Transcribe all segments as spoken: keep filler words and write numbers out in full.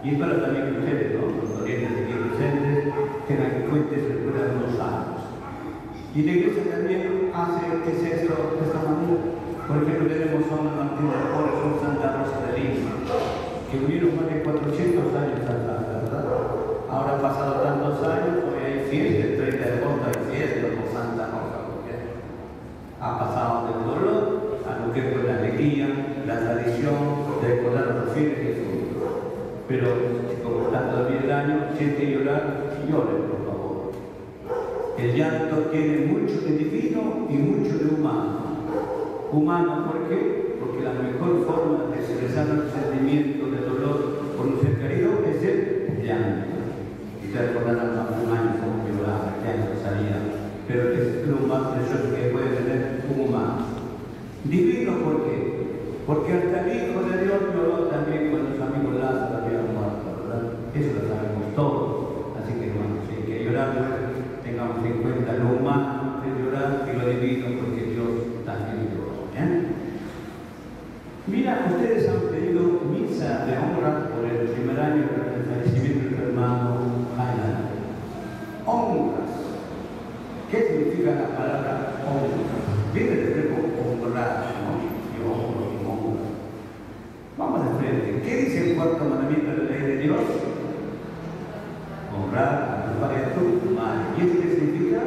Y es para también que ustedes, ¿no? Los orientes aquí presentes, tengan en cuenta y se recuerdan los años. Y la iglesia también hace que sea esto de esta manera. Por ejemplo, tenemos a una antigua San Santa Rosa de Lima, que vivieron más de cuatrocientos años atrás, ¿verdad? Ahora han pasado tantos años, hoy hay fiesta, el treinta de agosto hay fiesta con Santa Rosa, porque ha pasado del dolor a lo que fue la alegría, la tradición de recordar a los fieles de Jesús. Pero como está todavía el año, siente llorar, lloren, por favor. El llanto tiene mucho de divino y mucho de humano. Humano, ¿por qué? Porque la mejor forma de expresar el sentimiento de dolor por un ser querido es el llanto. Y te recordarán hace un año como lloraba, que llanto salía. Pero es lo más precioso que puede tener un humano. Divino, ¿por qué? Porque hasta el Hijo de Dios lloró también cuando los amigos Lázaro habían muerto, ¿verdad? Eso lo sabemos todos. Así que, hermanos, si hay que llorar, pues, tengamos en cuenta lo humano de llorar y lo divino, porque Dios también lloró. ¿eh? Mira, ustedes han pedido misa de honra por el primer año del fallecimiento de su hermano Jaime. Honras. ¿Qué significa la palabra honra? Viene del verbo honrar, ¿no? Yo honro, yo honro. Vamos de frente. ¿Qué dice el cuarto mandamiento de la ley de Dios? Honrar a tu padre y a tu madre. ¿Y esto qué significa?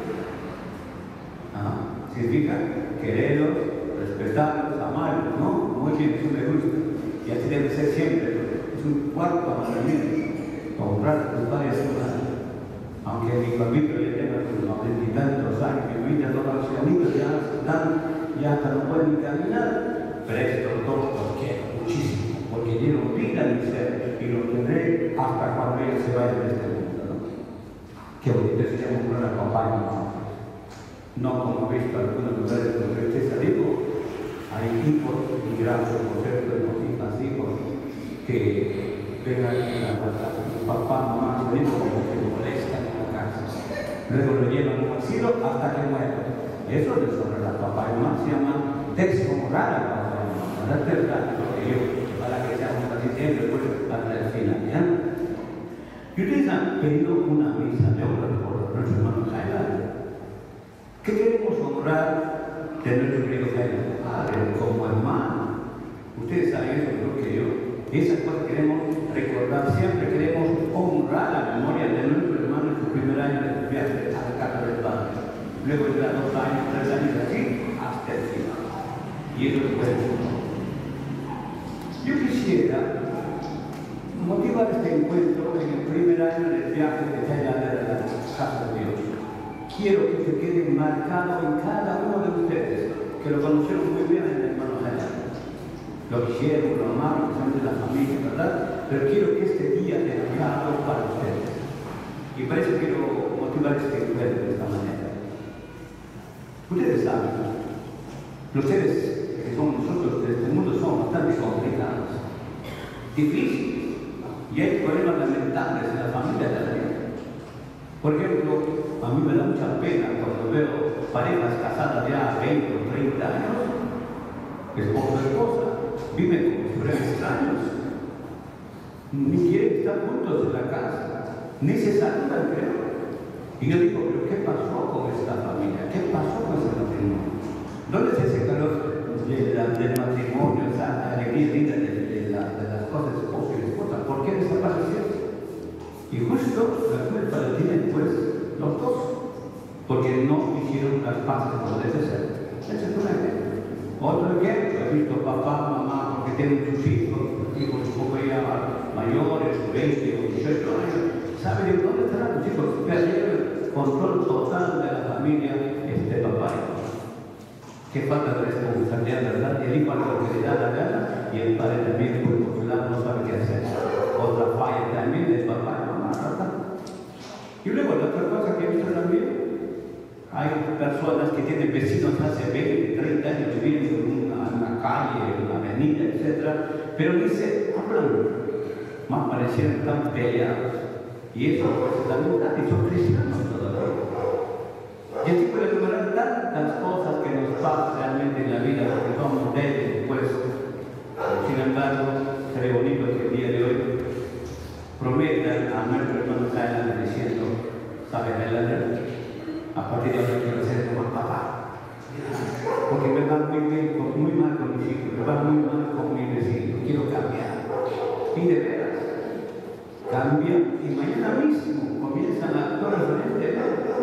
Ah, significa quererlos, respetarlos, amarlos, ¿no? Muy bien, eso me gusta. Y así debe ser siempre. Es un cuarto mandamiento. Honrar a tu padre y a tu madre. Aunque mi papito le tenga sus noventa y tantos años, mi vida no va a ser amiga, ya están, ya hasta no pueden ni caminar, pero estos dos los quiero muchísimo, porque dieron vida a mi ser y los tendré hasta cuando ellos se vayan de este mundo, ¿no? Qué bonito es que honrar a papá y mamá. No como he visto algunos lugares donde usted salió, hay hijos ingratos, por cierto, de hijas, hijos, que vengan a la casa, papá, mamá, su hijo, como que molestan en la casa. Luego lo llevan a un asilo hasta que muera. Eso es sobre la papá y mamá, se llama deshonorar a papá y mamá. No es verdad, porque yo, para que seamos así siempre, pues hasta el final, ¿ya? Y ustedes han pedido una misa de honra por nuestro hermano Jaime. ¿Qué queremos honrar de nuestro querido Jaime? Padre, como hermano. Ustedes saben eso mejor que yo. Esas cosas queremos recordar, siempre queremos honrar la memoria de nuestro hermano en su primer año de viaje a la casa del Padre. Luego ya dos años, tres años así, hasta el final. Y eso es bueno. Yo quisiera motivar este encuentro en el primer año del viaje de allá de la casa de Dios. Quiero que se quede marcado en cada uno de ustedes, que lo conocieron muy bien en el hermano allá. Lo quisieron, lo amaron, son de la familia, ¿verdad? Pero quiero que este día sea dedicado para ustedes. Y para eso quiero motivar este encuentro de esta manera. Ustedes saben, los seres que somos nosotros de este mundo son bastante complicados, difíciles, y hay problemas lamentables en la familia también. Por ejemplo, a mí me da mucha pena cuando veo parejas casadas ya veinte o treinta años, esposo y esposa, viven como si fueran extraños, ni quieren estar juntos en la casa, ni se saludan, creo. Y yo digo, pero ¿qué pasó con esta familia? ¿Qué pasó con ese matrimonio? ¿Dónde es ese calor de la, del matrimonio, esa alegría linda de, de, la, de las cosas de esposo y esposa? ¿Por qué desapareció? Y justo la culpa la tienen pues los dos, porque no hicieron las paces como debe ser. Ese es un ejemplo. Otro ejemplo, he visto papá, mamá, porque tienen sus hijos, hijos un poco ya mayores, veinte o dieciocho años, ¿saben de dónde estarán los hijos? Perdieron el control total de la familia este papá y mamá. Qué falta de responsabilidad, ¿verdad? El hijo a lo que le da la gana y el padre también, por su lado, no sabe qué hacer. Otra falla también del papá y mamá, ¿verdad? Y luego la otra cosa que he visto también, hay personas que tienen vecinos hace veinte, treinta años, viven en una, una calle, en una avenida, etcétera, pero ni se hablan, más parecieran tan peleados. Y eso pues también está, y son cristianos todavía. Y así puede enumerar tantas cosas que nos pasan realmente en la vida, porque somos débiles, pues. Sin embargo, sería bonito que el día de hoy a nuestro hermano Highlander diciendo, ¿sabes, Highlander? A partir de ahora quiero ser como el papá. Porque me va muy bien, muy mal con mis hijos, me va muy mal con mis vecinos, quiero cambiar. Y de veras, cambia y mañana mismo comienzan las cosas diferentes.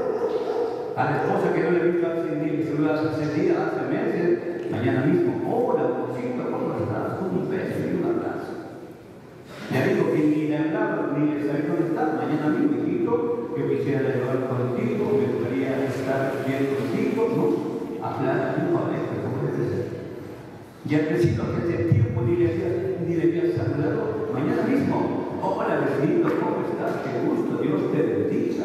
A la esposa que no le he visto hace ni celular hace días, hace meses, mañana mismo, hola, bonito, ¿cómo estás? Un beso y un abrazo. Ya digo que ni le hablaba, ni le sabía dónde está, mañana mismo, hijito, yo quisiera llevar contigo, me gustaría estar bien contigo, ¿no? Hablar un esto, ¿cómo debe ser? Y al vecino que hace tiempo ni le había, ni le había saludado, mañana mismo, hola vecino, ¿cómo estás? Qué gusto, Dios te bendiga.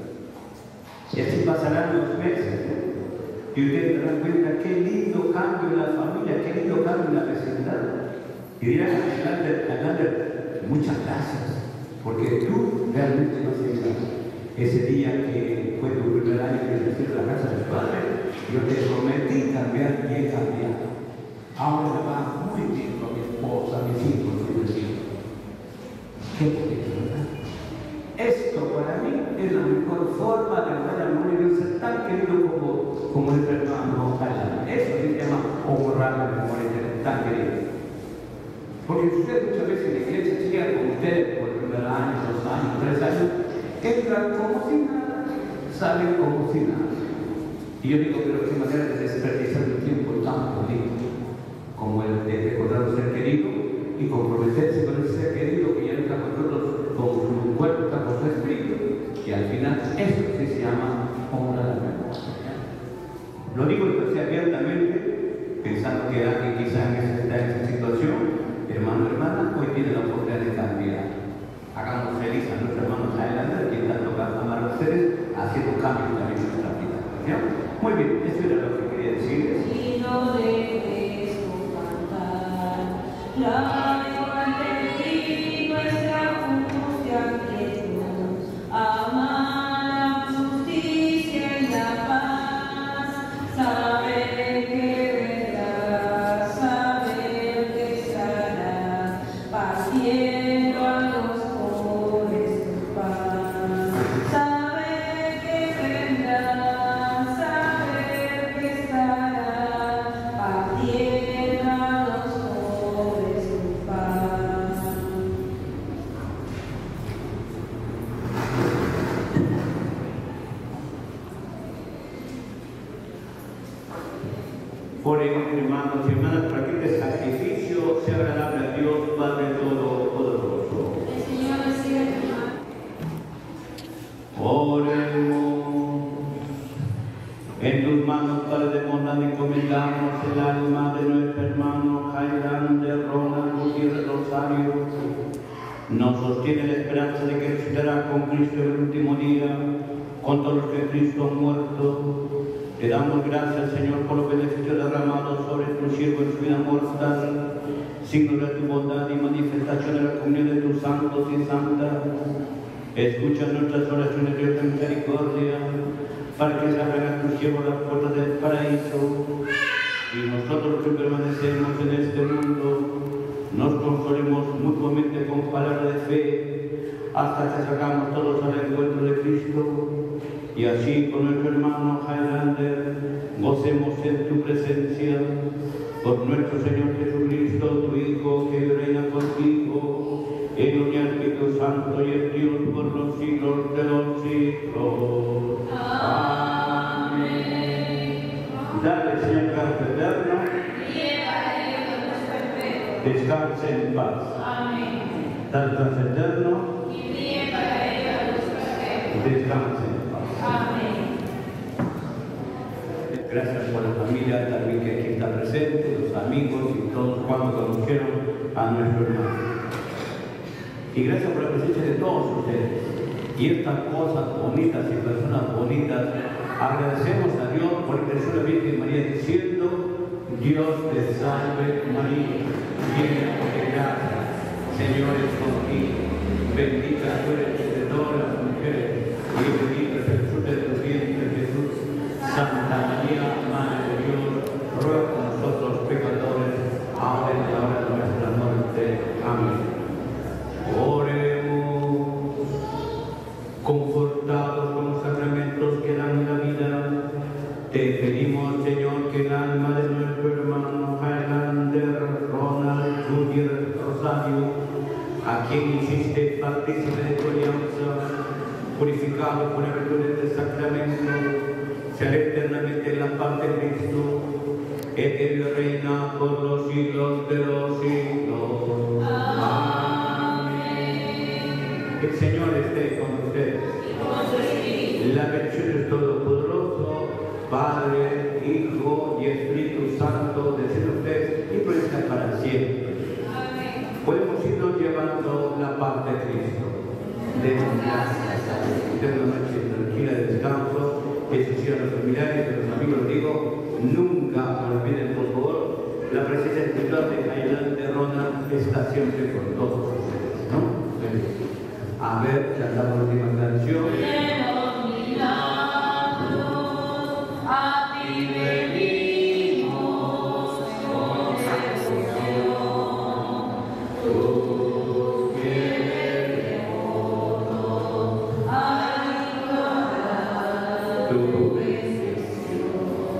Y así pasarán los meses, ¿no? Y ustedes se dan cuenta qué lindo cambio en la familia, qué lindo cambio en la vecindad. Y dirán adelante, muchas gracias, porque tú realmente no sé ese día que fue tu primer año que recibiste la casa de tu padre, yo te prometí cambiar y he cambiado. Ahora me va muy bien con mi esposa, mis hijos, mis vecinos. Qué bonito, ¿verdad? Esto para mí es la mejor forma de dar amor y de ser tan querido como, como el hermano Highlander. Eso se llama honrar la memoria de tan querido. Porque ustedes muchas veces en la iglesia llegan con ustedes por el primer año, dos años, tres años, entran como si nada, salen como si nada. Y yo digo, pero qué manera de desperdiciar un tiempo tan bonito como el de recordar un ser querido y comprometerse con ese ser querido que ya está con nosotros, con su cuerpo, está con su espíritu, y al final eso sí se llama honrar la memoria. Lo digo entonces abiertamente, pensando que alguien quizás está en esa situación, hermano, hermana, hoy tiene la oportunidad de cambiar. Hagamos feliz a nuestros hermanos Highlander, que están tocando amar a ustedes, haciendo cambios también en nuestra vida. ¿Ya? Muy bien, eso era lo que quería decirles. Y no debes cantar la lengua de ti, nuestra justicia quietos, amar la justicia y la paz, saber que vendrás, saber que estarás, partiendo a los pobres tu paz, saber que vendrás, saber que estarás, partiendo a los pobres tu paz. Oren, hermanos y hermanas, para que este sacrificio sea agradable a Dios, Padre Todopoderoso. El Señor recibe tu mano. Oremos. En tus manos, Padre de bondad, encomendamos el alma de nuestro hermano Highlander Ronald Gutiérrez Rosario. Nos sostiene la esperanza de que resucitará con Cristo el último día, con todos los que Cristo ha muerto. Te damos gracias, Señor, por los beneficios derramados sobre tu siervo en su vida mortal, signo de tu bondad y manifestación de la comunión de tus santos y santas. Escucha nuestras oraciones, Dios de misericordia, para que se abran a tu siervo las puertas del paraíso, y nosotros los que permanecemos en este mundo nos consolemos mutuamente con palabra de fe, hasta que salgamos todos al encuentro de Cristo. Y así con nuestro hermano Highlander gocemos en tu presencia, por nuestro Señor Jesucristo, tu Hijo, que reina contigo, en unión al Espíritu Santo y el Dios por los siglos de los siglos. Amén. Dale, Señor, canto eterno. Descanse en paz. Amén. Dale, canto eterno. Y brille para ellos los perfectos. Descanse en paz. Amén. Gracias por la familia también que aquí está presente, los amigos y todos cuantos conocieron a nuestro hermano. Y gracias por la presencia de todos ustedes. Y estas cosas bonitas y personas bonitas, agradecemos a Dios por intercesión de la Virgen María diciendo: Dios te salve María, llena de gracia, Señor es contigo, bendita tú eres entre todas las mujeres, y bendito es el fruto de tu vientre Jesús. Santa María, Madre de Dios, ruega por nosotros pecadores, ahora y en la hora de nuestra muerte. Amén. Oremos. altísima de tu alianza, purificado por el virtud del sacramento, será eternamente en la paz de Cristo, eterno reina por los siglos de los siglos. Amén. El Señor esté con ustedes. La bendición del Todopoderoso, Padre, Hijo y Espíritu Santo, desde ustedes y permanezca para siempre. Amén. Podemos irnos llevando la paz de Cristo. Demos gracias a Dios. Tengan una noche tranquila de descanso. Que se sigan los familiares, de los amigos, digo, nunca olviden, por favor, la presencia espiritual de Jailán de Ronald está siempre con todos ustedes, ¿no? A ver, cantamos la última canción. A ti venimos con tú quieres adorar tu bendición.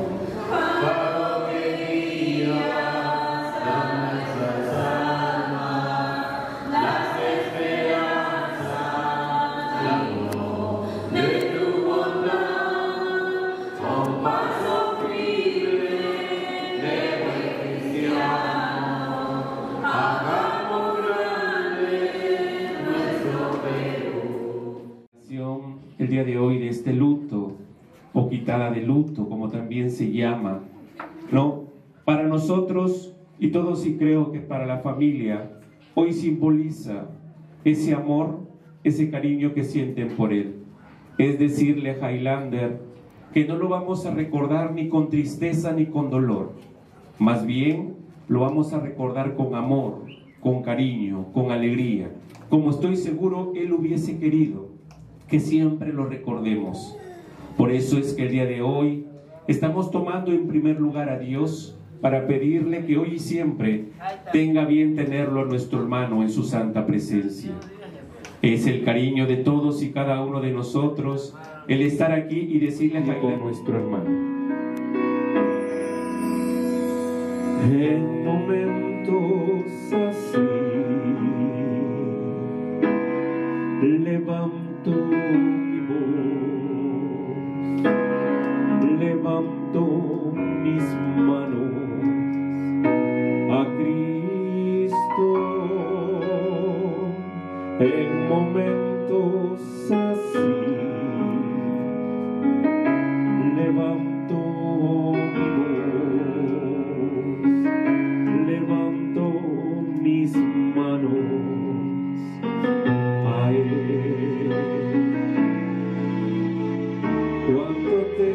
Padre mío, dame nuestras almas, las esperanzas, la amor de tu bondad, con paso firme de buen cristiano, hagamos grande nuestro Perú. El día de hoy de este luto o quitada de luto, como también se llama, ¿no? Para nosotros, y todos sí creo que para la familia, hoy simboliza ese amor, ese cariño que sienten por él. Es decirle a Highlander que no lo vamos a recordar ni con tristeza ni con dolor, más bien lo vamos a recordar con amor, con cariño, con alegría, como estoy seguro él hubiese querido que siempre lo recordemos. Por eso es que el día de hoy estamos tomando en primer lugar a Dios para pedirle que hoy y siempre tenga bien tenerlo a nuestro hermano en su santa presencia. Es el cariño de todos y cada uno de nosotros el estar aquí y decirle a nuestro hermano. En momentos así levanto mi voz, levanto mis manos a Cristo. En momentos así levanto mi voz, levanto mis manos a Él. Cuánto te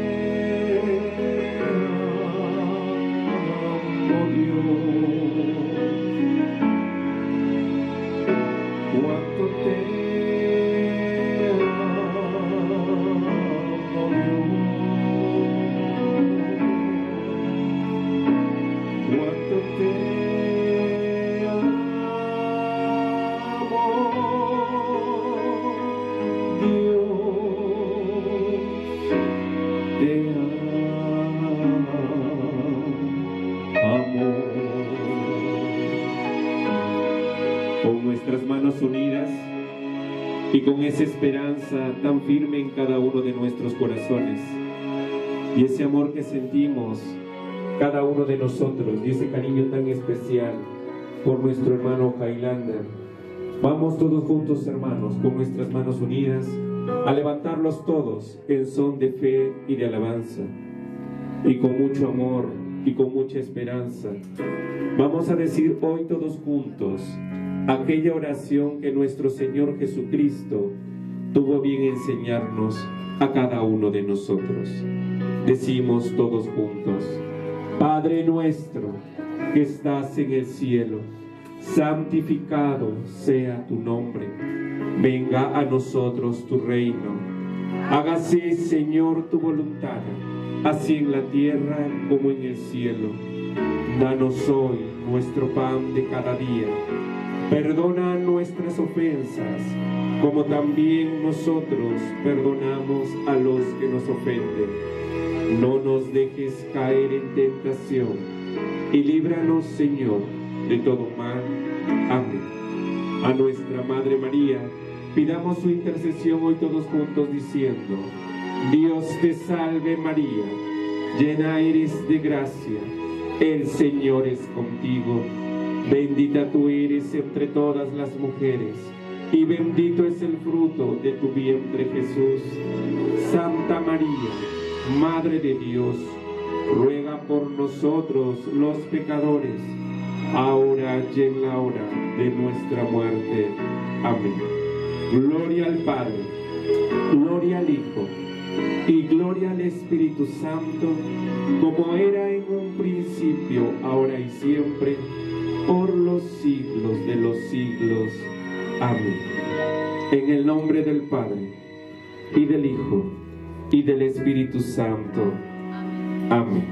amo, Dios, cuánto te amo, Dios, cuánto te manos unidas y con esa esperanza tan firme en cada uno de nuestros corazones y ese amor que sentimos cada uno de nosotros y ese cariño tan especial por nuestro hermano Highlander, vamos todos juntos, hermanos, con nuestras manos unidas a levantarlos todos en son de fe y de alabanza, y con mucho amor y con mucha esperanza vamos a decir hoy todos juntos aquella oración que nuestro Señor Jesucristo tuvo bien enseñarnos a cada uno de nosotros. Decimos todos juntos: Padre nuestro que estás en el cielo, santificado sea tu nombre. Venga a nosotros tu reino. Hágase, Señor, tu voluntad, así en la tierra como en el cielo. Danos hoy nuestro pan de cada día. Perdona nuestras ofensas, como también nosotros perdonamos a los que nos ofenden. No nos dejes caer en tentación, y líbranos, Señor, de todo mal. Amén. A nuestra Madre María, pidamos su intercesión hoy todos juntos diciendo: Dios te salve María, llena eres de gracia, el Señor es contigo. Bendita tú eres entre todas las mujeres, y bendito es el fruto de tu vientre Jesús. Santa María, Madre de Dios, ruega por nosotros los pecadores, ahora y en la hora de nuestra muerte. Amén. Gloria al Padre, gloria al Hijo, y gloria al Espíritu Santo, como era en un principio, ahora y siempre, por los siglos de los siglos. Amén. En el nombre del Padre, y del Hijo, y del Espíritu Santo. Amén.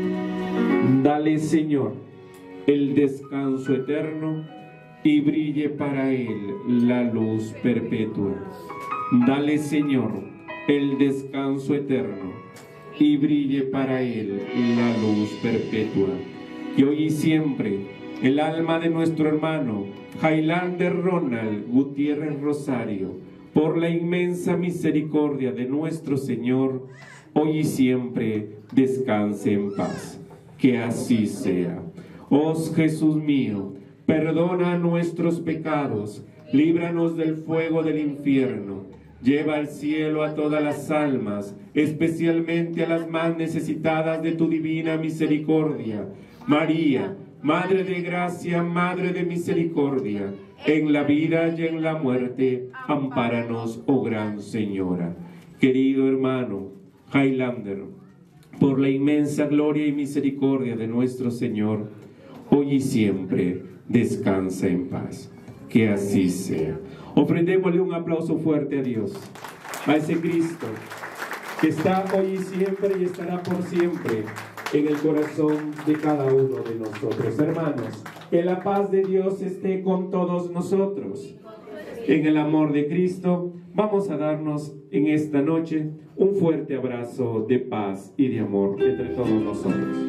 Dale, Señor, el descanso eterno, y brille para él la luz perpetua. Dale, Señor, el descanso eterno, y brille para él la luz perpetua. Que hoy y siempre el alma de nuestro hermano Highlander Ronald Gutiérrez Rosario, por la inmensa misericordia de nuestro Señor, hoy y siempre descanse en paz. Que así sea. Oh Jesús mío, perdona nuestros pecados, líbranos del fuego del infierno, lleva al cielo a todas las almas, especialmente a las más necesitadas de tu divina misericordia. María, Madre de gracia, Madre de misericordia, en la vida y en la muerte, ampáranos, oh Gran Señora. Querido hermano Highlander, por la inmensa gloria y misericordia de nuestro Señor, hoy y siempre descansa en paz. Que así sea. Ofrendémosle un aplauso fuerte a Dios, a ese Cristo que está hoy y siempre y estará por siempre en el corazón de cada uno de nosotros. Hermanos, que la paz de Dios esté con todos nosotros. En el amor de Cristo, vamos a darnos en esta noche un fuerte abrazo de paz y de amor entre todos nosotros.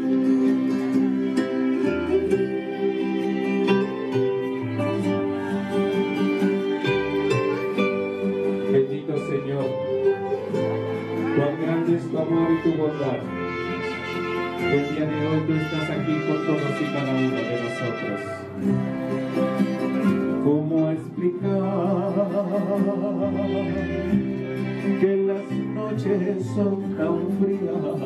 Bendito Señor, cuán grande es tu amor y tu bondad. El día de hoy tú estás aquí con todos y cada uno de nosotros. ¿Cómo explicar que las noches son tan frías,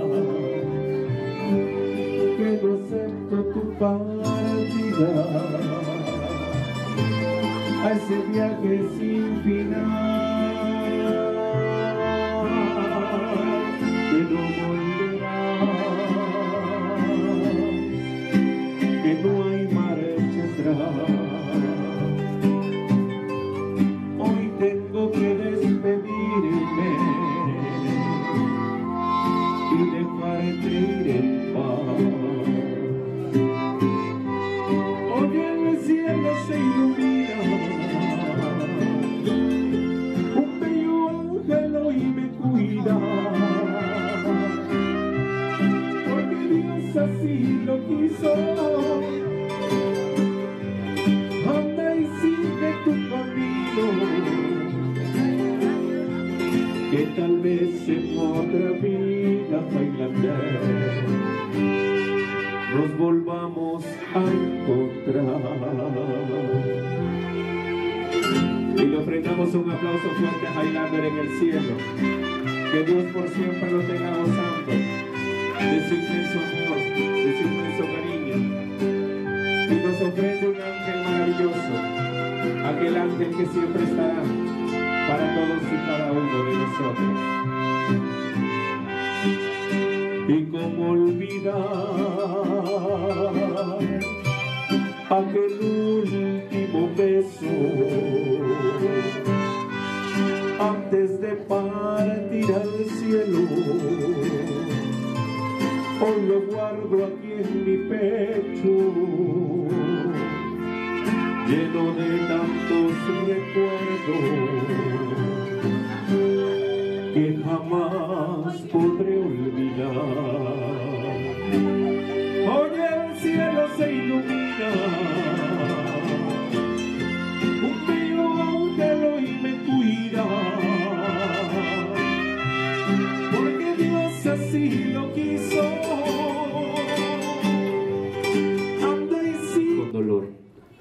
que no acepto tu partida, a ese viaje sin final, que no volverás, que no hay marcha atrás? Hoy tengo que despedirme y dejarte ir en paz. Hoy en el cielo se ilumina un bello ángel hoy me cuida, porque Dios así lo quiso. Anda y sigue tu camino, que tal vez en otra vida, Highlander, nos volvamos a encontrar. Y le ofrendamos un aplauso fuerte a Highlander en el cielo. Que Dios por siempre lo tenga gozando de su inmenso amor, de su inmenso cariño. Y nos ofrende un ángel maravilloso, aquel ángel que siempre estará para todos y cada uno de nosotros. Y cómo olvidar aquel último beso antes de partir al cielo. Hoy lo guardo aquí en mi pecho, lleno de tantos recuerdos que jamás podré olvidar. Hoy el cielo se ilumina, un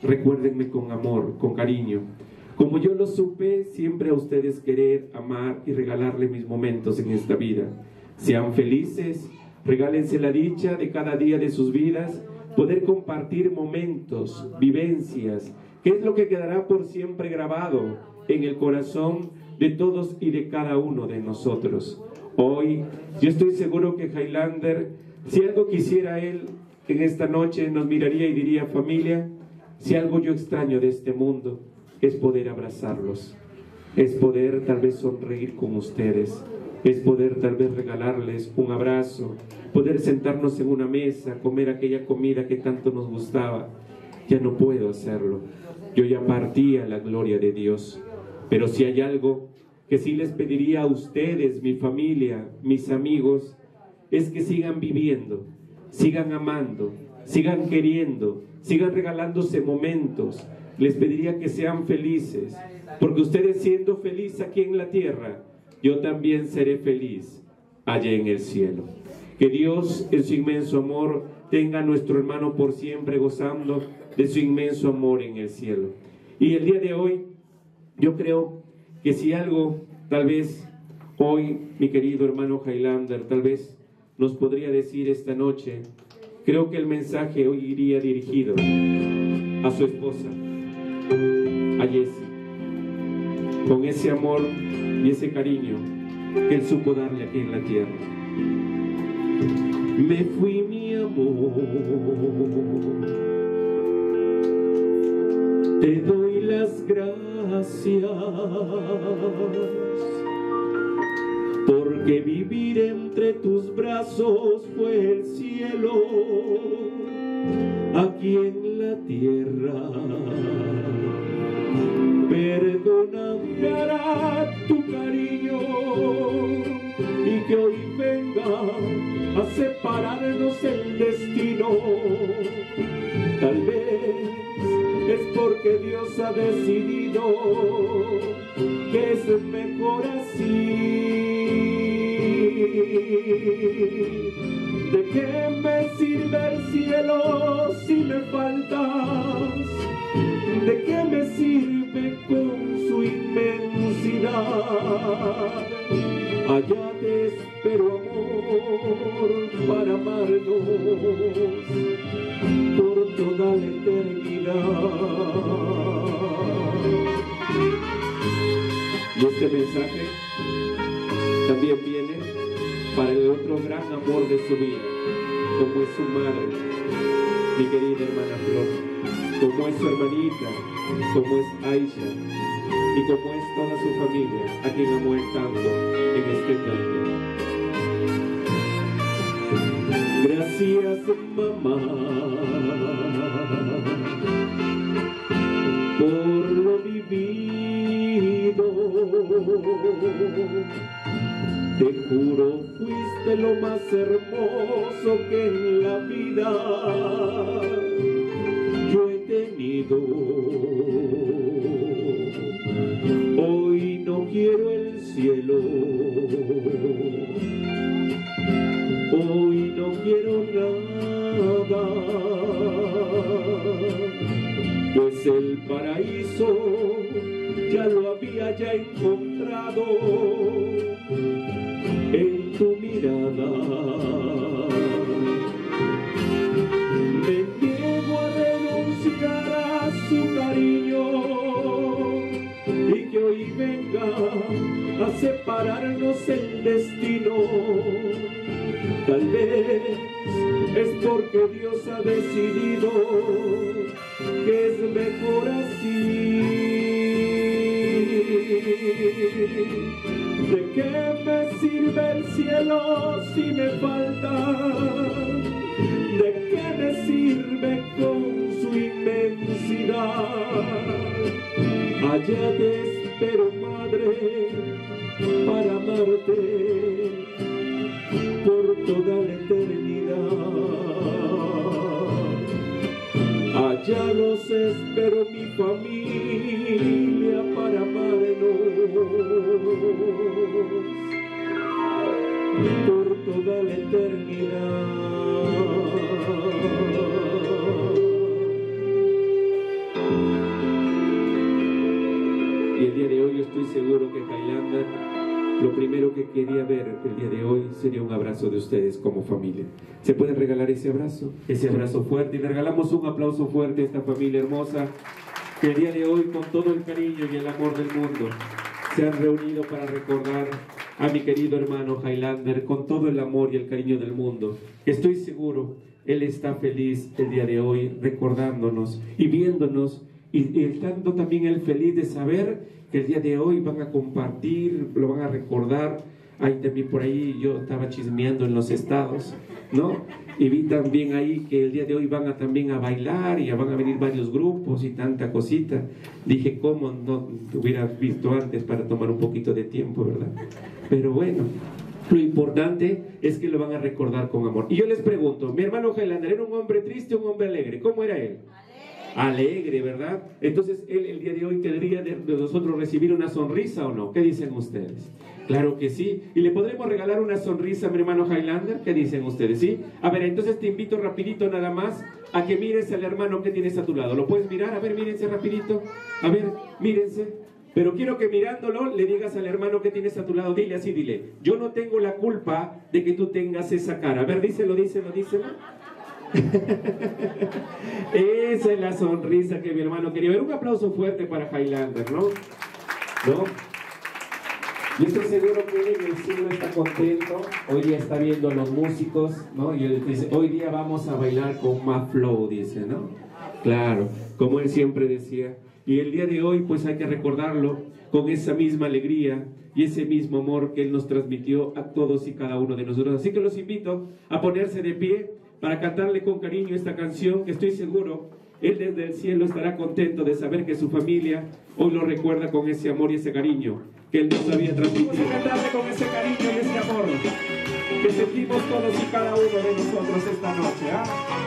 recuérdenme con amor, con cariño. Como yo lo supe siempre a ustedes querer, amar y regalarle mis momentos en esta vida. Sean felices, regálense la dicha de cada día de sus vidas, poder compartir momentos, vivencias, que es lo que quedará por siempre grabado en el corazón de todos y de cada uno de nosotros. Hoy, yo estoy seguro que Highlander, si algo quisiera él en esta noche, nos miraría y diría: familia, si algo yo extraño de este mundo, es poder abrazarlos, es poder tal vez sonreír con ustedes, es poder tal vez regalarles un abrazo, poder sentarnos en una mesa, comer aquella comida que tanto nos gustaba. Ya no puedo hacerlo, yo ya partí a la gloria de Dios, pero si hay algo que sí les pediría a ustedes, mi familia, mis amigos, es que sigan viviendo, sigan amando, sigan queriendo, sigan regalándose momentos. Les pediría que sean felices, porque ustedes siendo felices aquí en la tierra, yo también seré feliz allá en el cielo. Que Dios en su inmenso amor tenga a nuestro hermano por siempre gozando de su inmenso amor en el cielo. Y el día de hoy, yo creo que si algo, tal vez hoy, mi querido hermano Highlander, tal vez nos podría decir esta noche, creo que el mensaje hoy iría dirigido a su esposa, a Jessie, con ese amor y ese cariño que él supo darle aquí en la tierra. Me fui, mi amor, te doy las gracias, porque vivir entre tus brazos fue el cielo aquí en la tierra. Perdóname hará tu cariño y que hoy venga a separarnos el destino. Tal vez es porque Dios ha decidido que es mejor así. ¿De qué me sirve el cielo si me faltas? ¿De qué me sirve con su inmensidad? Allá te espero, amor, para amarnos por toda la eternidad. Y este mensaje también viene para el otro gran amor de su vida, como es su madre, mi querida hermana Flor, como es su hermanita, como es Aisha, y como es toda su familia, a quien amó él tanto en este mundo. Gracias, mamá, por lo vivido. Te juro, fuiste lo más hermoso que en la vida yo he tenido. Hoy no quiero el cielo, hoy no quiero nada, pues el paraíso ya lo había ya encontrado en tu mirada. Me niego a renunciar a su cariño y que hoy venga a separarnos el destino. Tal vez es porque Dios ha decidido que es mejor así. ¿De qué me sirve el cielo si me falta? ¿De qué me sirve con su inmensidad? Allá te espero, madre, para amarte por toda la eternidad. Allá los espero, mi familia, para amarnos por toda la eternidad. quería ver el día de hoy sería un abrazo de ustedes como familia. ¿Se puede regalar ese abrazo? Ese abrazo fuerte. Y le regalamos un aplauso fuerte a esta familia hermosa que el día de hoy, con todo el cariño y el amor del mundo, se han reunido para recordar a mi querido hermano Highlander con todo el amor y el cariño del mundo. Estoy seguro, él está feliz el día de hoy recordándonos y viéndonos, y, y estando también él feliz de saber que el día de hoy van a compartir, lo van a recordar. Ahí también por ahí yo estaba chismeando en los estados, ¿no? Y vi también ahí que el día de hoy van a también a bailar y ya van a venir varios grupos y tanta cosita. Dije, ¿cómo no te hubiera visto antes para tomar un poquito de tiempo, verdad? Pero bueno, lo importante es que lo van a recordar con amor. Y yo les pregunto, mi hermano Highlander, ¿era un hombre triste o un hombre alegre? ¿Cómo era él? Alegre, ¿verdad? Entonces él el día de hoy tendría de, de nosotros recibir una sonrisa, ¿o no? ¿Qué dicen ustedes? Claro que sí. ¿Y le podremos regalar una sonrisa a mi hermano Highlander? ¿Qué dicen ustedes? ¿Sí? A ver, entonces te invito rapidito nada más a que mires al hermano que tienes a tu lado. ¿Lo puedes mirar? A ver, mírense rapidito. A ver, mírense. Pero quiero que mirándolo le digas al hermano que tienes a tu lado, dile así, dile, yo no tengo la culpa de que tú tengas esa cara. A ver, díselo, díselo, díselo. Esa es la sonrisa que mi hermano quería ver. Un aplauso fuerte para Highlander, ¿no? ¿No? Yo estoy seguro que él en el cielo está contento. Hoy día está viendo a los músicos, ¿no? Y él dice, hoy día vamos a bailar con más flow, dice, ¿no? Claro, como él siempre decía. Y el día de hoy pues hay que recordarlo con esa misma alegría y ese mismo amor que él nos transmitió a todos y cada uno de nosotros. Así que los invito a ponerse de pie para cantarle con cariño esta canción, que estoy seguro él desde el cielo estará contento de saber que su familia hoy lo recuerda con ese amor y ese cariño que él nos había transmitido. Vamos a cantarle con ese cariño y ese amor que sentimos todos y cada uno de nosotros esta noche, ¿ah?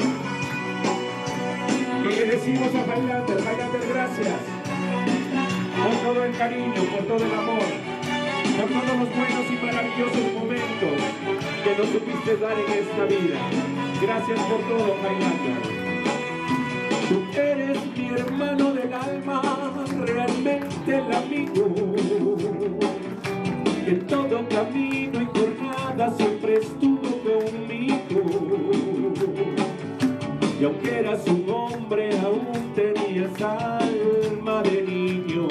Y le decimos a Highlander, Highlander, gracias por todo el cariño, por todo el amor, por todos los buenos y maravillosos momentos que nos supiste dar en esta vida. Gracias por todo, Highlander. Tú eres mi hermano del alma, realmente el amigo, que en todo camino y jornada siempre estuvo conmigo. Y aunque eras un hombre, aún tenías alma de niño,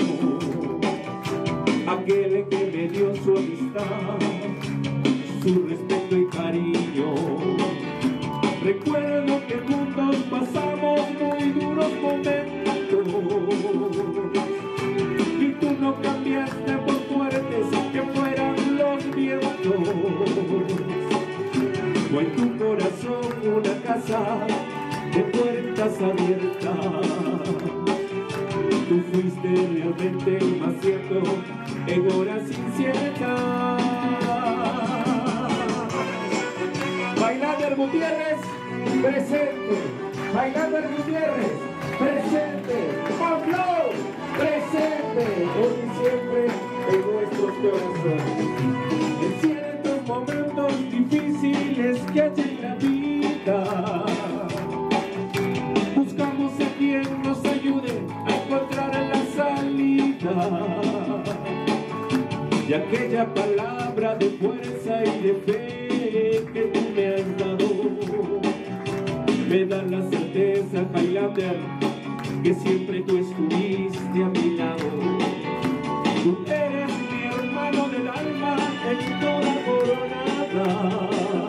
aquel que me dio su amistad, su respeto y cariño. Recuerdo que juntos pasamos muy duros momentos y tú no cambiaste por fuertes que fueran los vientos. Fue en tu corazón una casa de puertas abiertas. Tú fuiste realmente el más cierto en horas inciertas. Highlander Gutiérrez, presente. Highlander Gutiérrez, presente. Pablo, presente. Hoy y siempre en nuestros corazones. En ciertos momentos difíciles que hay en la vida, buscamos a quien nos ayude a encontrar la salida. Y aquella palabra de fuerza y de fe que tú me has dado me da la certeza, Highlander, que siempre tú estuviste a mi lado. Tú eres mi hermano del alma en toda coronada.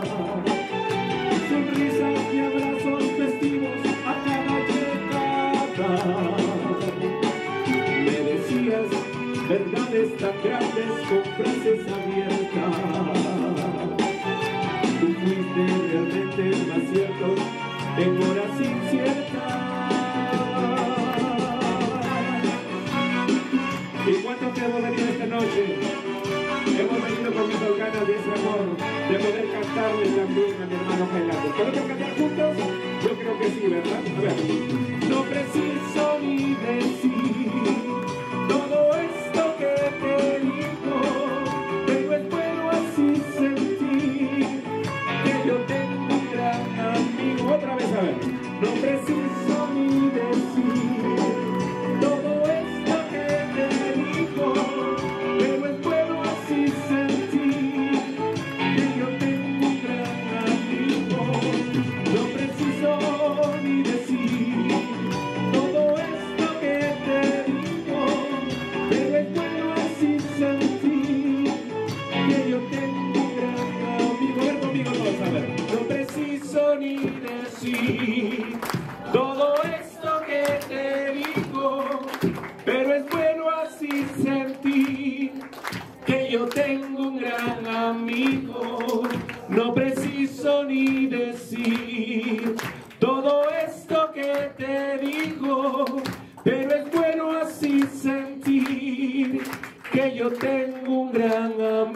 Sonrisas y abrazos festivos a cada llegada. Me decías verdades tan grandes con frases abiertas. Tú fuiste realmente el más cierto en horas inciertas. ¿Y cuánto te hemos venido esta noche? Hemos venido con muchas ganas de ese amor, de poder cantarle también a mi hermano Highlander. ¿Podemos cantar juntos? Yo creo que sí, ¿verdad? A ver. No preciso ni decir todo esto que te digo, pero es bueno así sentir que yo tengo un gran amigo. Otra vez, a ver. No preciso ni decir todo esto que te digo, pero es bueno así sentir te digo, pero es bueno así sentir que yo tengo un gran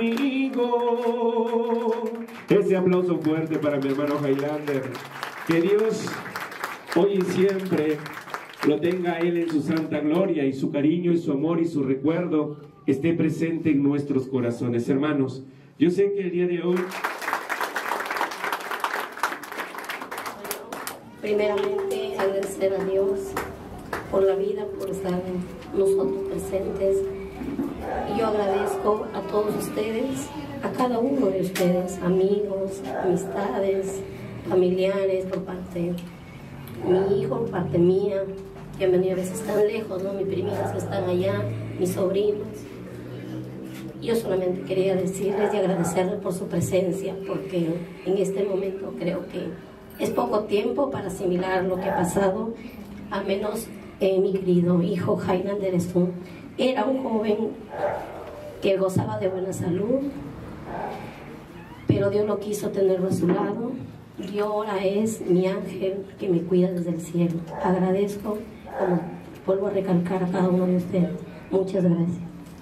amigo. Ese aplauso fuerte para mi hermano Highlander. Que Dios hoy y siempre lo tenga a él en su santa gloria, y su cariño y su amor y su recuerdo esté presente en nuestros corazones. Hermanos, yo sé que el día de hoy... Primeramente, agradecer a Dios por la vida, por estar nosotros presentes. Y yo agradezco a todos ustedes, a cada uno de ustedes, amigos, amistades, familiares, por parte de mi hijo, por parte mía, que han venido a veces tan lejos, ¿no? Mis primitas que están allá, mis sobrinos. Yo solamente quería decirles y agradecerles por su presencia, porque en este momento creo que es poco tiempo para asimilar lo que ha pasado, a menos eh, mi querido hijo Highlander Stone era un joven que gozaba de buena salud, pero Dios lo quiso tenerlo a su lado, y ahora es mi ángel que me cuida desde el cielo. Agradezco, como vuelvo a recalcar, a cada uno de ustedes. Muchas gracias.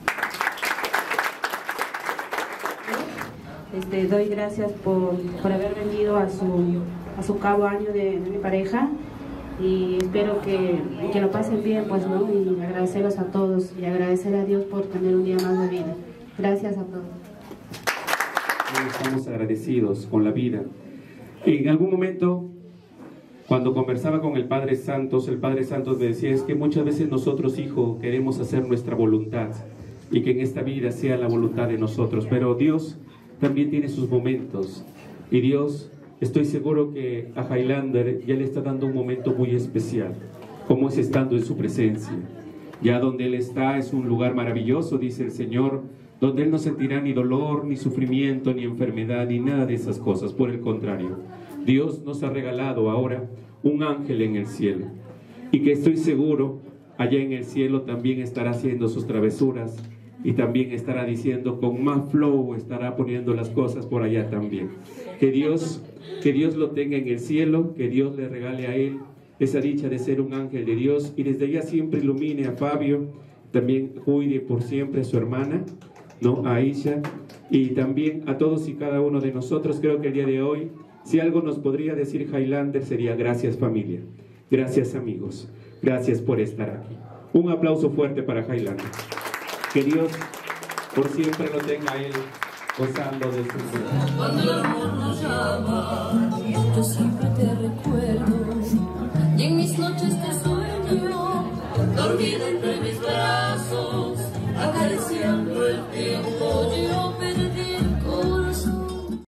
Este, doy gracias por, por haber venido a su, a su cabo año de, de mi pareja, y espero que, que lo pasen bien, pues, ¿no? Y agradecerlos a todos y agradecer a Dios por tener un día más de vida. Gracias a todos. Estamos agradecidos con la vida. En algún momento, cuando conversaba con el Padre Santos, el Padre Santos me decía, es que muchas veces nosotros, hijo, queremos hacer nuestra voluntad, y que en esta vida sea la voluntad de nosotros, pero Dios también tiene sus momentos, y Dios, estoy seguro que a Highlander ya le está dando un momento muy especial, como es estando en su presencia. Ya donde Él está es un lugar maravilloso, dice el Señor, donde Él no sentirá ni dolor, ni sufrimiento, ni enfermedad, ni nada de esas cosas. Por el contrario, Dios nos ha regalado ahora un ángel en el cielo, y que estoy seguro, allá en el cielo también estará haciendo sus travesuras, y también estará diciendo con más flow, estará poniendo las cosas por allá también. Que Dios, que Dios lo tenga en el cielo, que Dios le regale a él esa dicha de ser un ángel de Dios, y desde allá siempre ilumine a Fabio, también cuide por siempre a su hermana, ¿no? A Aisha, y también a todos y cada uno de nosotros. Creo que el día de hoy, si algo nos podría decir Highlander, sería gracias familia, gracias amigos, gracias por estar aquí. Un aplauso fuerte para Highlander. Que Dios por siempre lo tenga a él gozando de su vida.